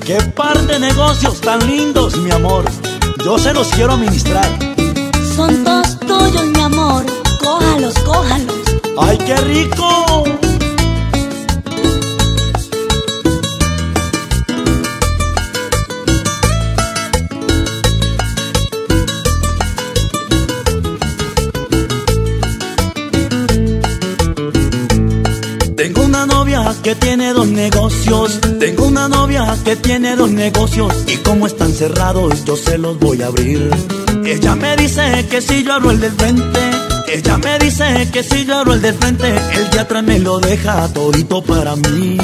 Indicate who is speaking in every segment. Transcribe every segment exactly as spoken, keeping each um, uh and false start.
Speaker 1: Qué par de negocios tan lindos, mi amor. Yo se los quiero administrar.
Speaker 2: Son todos tuyos, mi amor. Cójalos, cójalos.
Speaker 1: ¡Ay, qué rico! Tengo una novia que tiene dos negocios. Tengo una novia que tiene dos negocios. Y como están cerrados, yo se los voy a abrir. Ella me dice que si yo abro el del frente, ella me dice que si yo abro el del frente, el de atrás me lo deja todito para mí.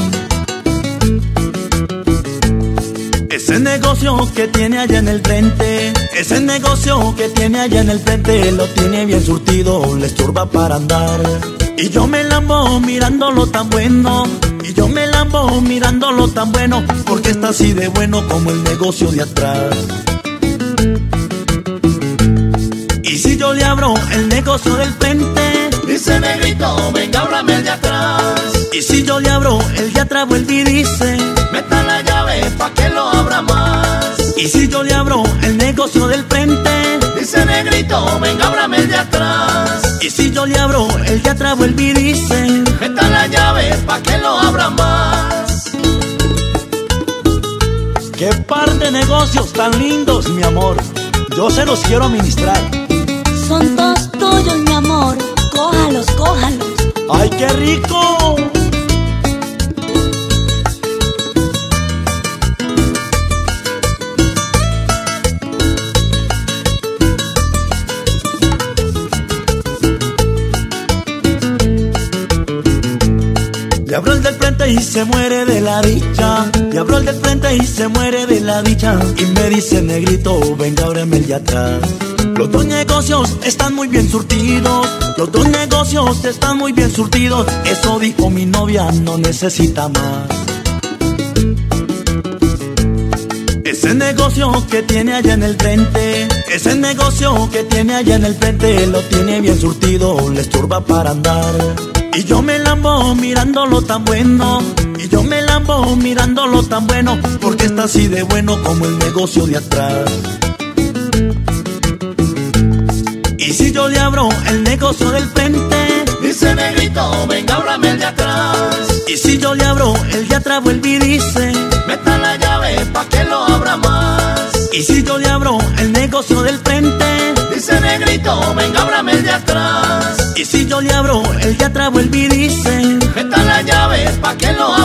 Speaker 1: Ese negocio que tiene allá en el frente, ese negocio que tiene allá en el frente, lo tiene bien surtido, le estorba para andar. Y yo me lambo mirándolo tan bueno, y yo me lambo mirándolo tan bueno, porque está así de bueno como el negocio de atrás. Y si yo le abro el negocio del frente,
Speaker 3: dice negrito, venga, ábrame el de atrás.
Speaker 1: Y si yo le abro el de atrás, vuelve y dice,
Speaker 3: meta la llave pa' que lo abra más.
Speaker 1: Y si yo le abro el negocio del frente,
Speaker 3: dice negrito, venga, ábrame el de atrás.
Speaker 1: Y si yo le abro el de atrás, vuelve y dice,
Speaker 3: meta la llave pa' que lo abra más.
Speaker 1: Qué par de negocios tan lindos, mi amor. Yo se los quiero administrar.
Speaker 2: Son todos tuyos, mi amor. Cójalos, cójalos.
Speaker 1: ¡Ay, qué rico! Le abro el del frente y se muere de la dicha. Le abro el del frente y se muere de la dicha. Y me dice, negrito, venga, ábreme el de atrás. Los dos negocios están muy bien surtidos. Los dos negocios están muy bien surtidos. Eso dijo mi novia, no necesita más. Ese negocio que tiene allá en el frente, ese negocio que tiene allá en el frente, lo tiene bien surtido, le estorba para andar. Y yo me lambo mirándolo tan bueno, y yo me lambo mirándolo tan bueno, porque está así de bueno como el negocio de atrás. Y si yo le abro el negocio del frente,
Speaker 3: dice negrito, venga, ábrame el de atrás.
Speaker 1: Y si yo le abro el de atrás, vuelve y dice,
Speaker 3: meta la llave pa' que lo abra más.
Speaker 1: Y si yo le abro el negocio del frente,
Speaker 3: dice negrito, venga, ábrame el de atrás.
Speaker 1: Y si yo le abro el de atrás, vuelve y dice,
Speaker 3: meta la llave pa' que lo abra más.